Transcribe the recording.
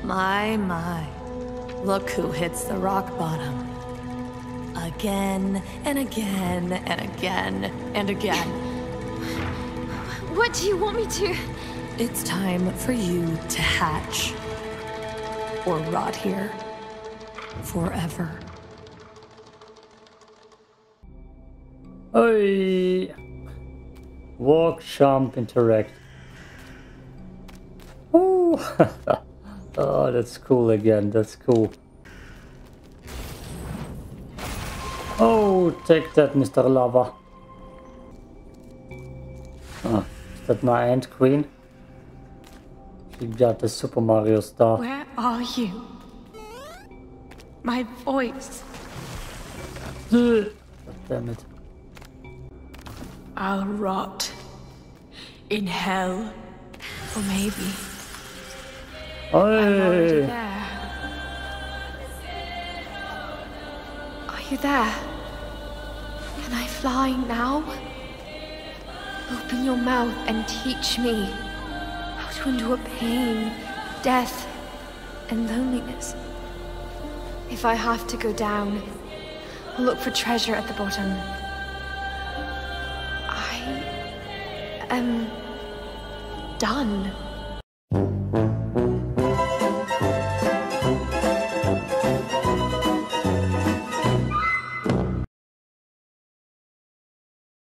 My. Look who hits the rock bottom. Again, and again, and again, and again. What do you want me to? It's time for you to hatch. Or rot here. Forever. Oi! Walk, jump, interact. Oh, oh, that's cool again. That's cool. Oh, take that, Mr. Lava. Ah, is that my Ant Queen? She got the Super Mario star. Where are you? My voice. God damn it. I'll rot. In hell. Or maybe. I'm already Oi! there. Are you there? Can I fly now? Open your mouth and teach me how to endure pain, death, and loneliness. If I have to go down, I'll look for treasure at the bottom. I am done.